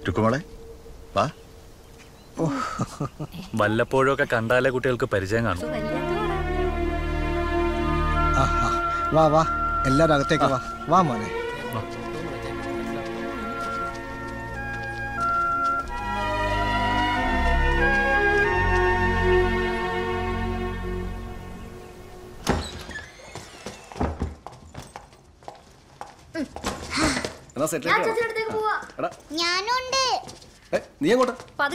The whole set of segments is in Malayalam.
രുക്കുമോളെ വാ. വല്ലപ്പോഴൊക്കെ കണ്ടാലേ കുട്ടികൾക്ക് പരിചയം കാണും. വാ വാ, എല്ലാരും അകത്തേക്ക് വാ. വാ മോനെ. ഞാനുണ്ട്. നീ അങ്ങോട്ട്.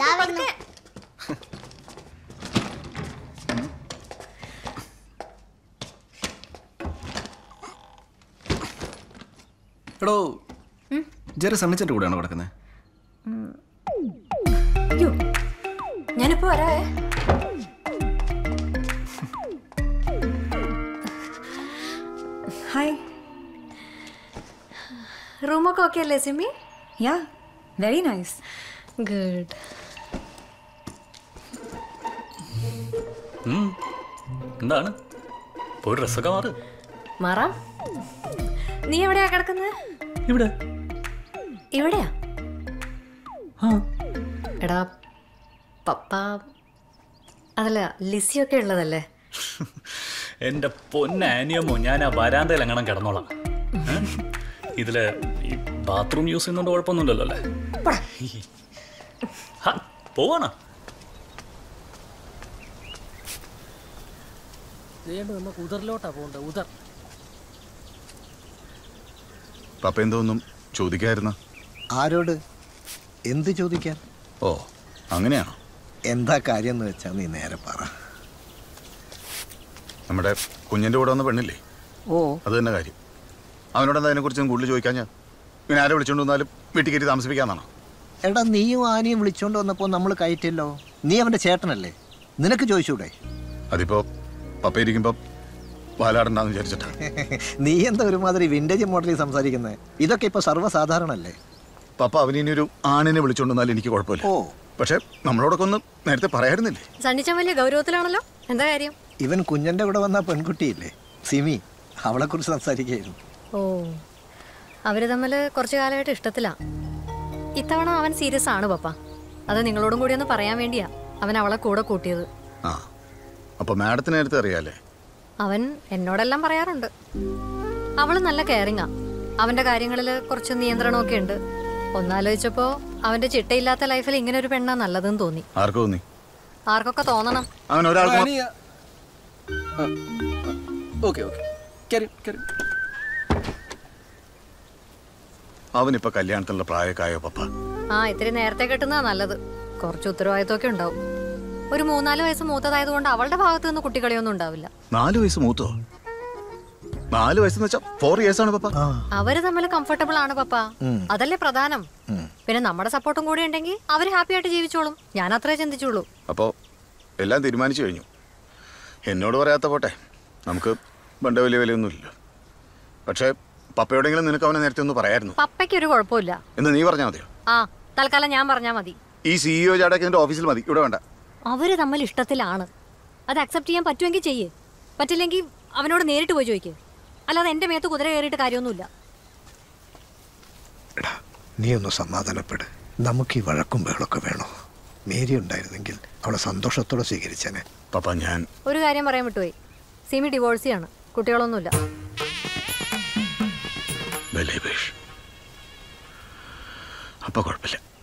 എടോ ജെറി സണ്ണിച്ചന്റെ കൂടെയാണോ കിടക്കുന്നത്? ഞാനിപ്പോ വരാവേ. ഹായ്. റൂമൊക്കെ ഓക്കെ അല്ലേ Simi? Yeah, very nice. Good. എന്താണ് പോയി ഡ്രസ്സൊക്കെ മാറ്. മാറാം. നീ എവിടെയാ കിടക്കുന്നത്? ഇവിടെ. ഇവിടെയാ? എടാ പപ്പ അതല്ല ലിസിയൊക്കെ ഉള്ളതല്ലേ? എന്റെ പൊന്നാനിയമോ, ഞാൻ ആ വരാന്തയിൽ എങ്ങനെ കിടന്നോളാം. ഇതില് ഈ ബാത്റൂം യൂസ് ചെയ്യുന്നോണ്ട് കുഴപ്പമൊന്നുമില്ലല്ലോ അല്ലേ? പോവാണോ? നമുക്ക് ഉദറിലോട്ടാ പോകണ്ട. ഉദർ പപ്പ എന്തോന്നും ചോദിക്കായിരുന്ന? ആരോട്? എന്ത് ചോദിക്കാൻ? ഓ അങ്ങനെയാണോ? എന്താ കാര്യം എന്ന് വെച്ചാ നീ നേരെ പറ. നമ്മുടെ കുഞ്ഞിന്റെ കൂടെ വന്ന പെണ്ണില്ലേ? ഓ അത് തന്നെ കാര്യം. അവനോട് എന്താ അതിനെക്കുറിച്ച് കൂടുതൽ ചോദിക്കാൻ? ഞാൻ ഇങ്ങനെ ആരെ വിളിച്ചോണ്ട് വന്നാലും വീട്ടിൽ കയറ്റി താമസിപ്പിക്കാന്നാണോ? എടാ നീയും ആനയും വിളിച്ചോണ്ട് വന്നപ്പോൾ നമ്മൾ കയറ്റില്ലോ. നീ അവന്റെ ചേട്ടനല്ലേ, നിനക്ക് ചോദിച്ചൂടെ? അതിപ്പോ പപ്പ ഇരിക്കുമ്പോ വാലാടണ്ടെന്ന് വിചാരിച്ചിട്ടാ. നീ എന്താ ഒരുമാതിരി വിന്റേജ് മോഡലിൽ സംസാരിക്കുന്നത്? ഇതൊക്കെ ഇപ്പൊ സർവ്വസാധാരണല്ലേ. പപ്പ അവനിനി ഒരു ആണിനെ വിളിച്ചോണ്ട് വന്നാലും എനിക്ക് കുഴപ്പമില്ല. ഓ പക്ഷെ നമ്മളോടൊക്കെ ഒന്ന് നേരത്തെ പറയായിരുന്നില്ലേ? സണ്ണിച്ചൻ വലിയ ഗൗരവത്തിലാണല്ലോ. എന്താ കാര്യം? ഇവൻ കുഞ്ഞന്റെ കൂടെ വന്ന പെൺകുട്ടിയില്ലേ സിമി, അവളെ കുറിച്ച് സംസാരിക്കുകയായിരുന്നു. ഓ, അവര് തമ്മിൽ കുറച്ചു കാലമായിട്ട് ഇഷ്ടത്തിലാ. ഇത്തവണ അവൻ സീരിയസ് ആണ് പപ്പ. അത് നിങ്ങളോടും കൂടി ഒന്ന് പറയാൻ വേണ്ടിയാ അവൻ അവളെ കൂടെ കൂട്ടിയത്. ആ, അപ്പൊ മാഡത്തിന് നേരത്തെ അറിയാലേ? അവൻ എന്നോടെല്ലാം പറയാറുണ്ട്. അവള് നല്ല കെയറിങ്ങാ. അവന്റെ കാര്യങ്ങളിൽ കുറച്ച് നിയന്ത്രണമൊക്കെ ഉണ്ട്. ഒന്നാലോചിച്ചപ്പോ അവന്റെ ചിട്ടയില്ലാത്ത ലൈഫിൽ ഇങ്ങനെ ഒരു പെണ്ണാ നല്ലതെന്ന് തോന്നി. ആർക്ക് തോന്നി? ആർക്കൊക്കെ തോന്നണം. അങ്ങനെ ഒരാൾക്ക് അവനിപ്പോ കല്യാണത്തിനുള്ള പ്രായക്കായോ പപ്പ? ആ, ഇത്തിരി നേരത്തെ കെട്ടുന്നതാ നല്ലത്. കുറച്ച് ഉത്തരവാദിത്വമൊക്കെ ഉണ്ടാവും. ഒരു 3-4 വയസ്സ് മൂത്തതായതുകൊണ്ട് അവളുടെ ഭാഗത്ത് നിന്ന് കുട്ടികളിയൊന്നും ഉണ്ടാവില്ല. 4 വയസ്സ് മൂത്തോ? 4 വയസ്സെന്ന് വെച്ചാ 4 years ആണ് പപ്പ. അവര് തമ്മിൽ കംഫർട്ടബിൾ ആണ് പപ്പ. അതല്ലേ പ്രധാനം. പിന്നെ നമ്മുടെ സപ്പോർട്ടും കൂടി ഉണ്ടെങ്കിൽ അവര് ഹാപ്പി ആയിട്ട് ജീവിച്ചോളും. ഞാൻ അത്രേ ചിന്തിച്ചുള്ളൂ. അപ്പോ എല്ലാം തീരുമാനിച്ചു കഴിഞ്ഞു. എന്നോട് പറയാത്ത പോട്ടെ, നമുക്ക് പണ്ട് വലിയ വിലയൊന്നുമില്ല. പക്ഷെ പപ്പയോടെങ്കിലും നിനക്ക് അവനെ നേരത്തെ ഒന്ന് പറയായിരുന്നു. പപ്പയ്ക്ക് ഒരു കുഴപ്പമില്ല എന്ന് നീ പറഞ്ഞാൽ മതിയോ? ആ, തൽക്കാലം ഞാൻ പറഞ്ഞാ മതി. ഈ CEO ചാടൊക്കെ എന്റെ ഓഫീസിൽ മതി, ഇവിടെ വേണ്ട. അവര് തമ്മിൽ ഇഷ്ടത്തിലാണ്. അത് അക്സെപ്റ്റ് ചെയ്യാൻ പറ്റുമെങ്കിൽ ചെയ്യേ, പറ്റില്ലെങ്കിൽ അവനോട് നേരിട്ട് പോയി ചോദിക്കേ. അല്ലാതെ എന്റെ മേത്ത് കുതിര കയറിയിട്ട് കാര്യമൊന്നുമില്ല. നീ ഒന്ന് സമാധാനപ്പെട്. നമുക്ക് ഈ വഴക്കും ബഹളമൊക്കെ വേണോ? മേരി ഉണ്ടായിരുന്നെങ്കിൽ അവളെ സന്തോഷത്തോടെ സ്വീകരിച്ചേനെ. പപ്പ ഞാൻ ഒരു കാര്യം പറയാൻ വിട്ടുപോയി. സിമി ഡിവോഴ്സിയാണ്, കുട്ടികളൊന്നുമില്ല. അപ്പൊ കുഴപ്പമില്ല.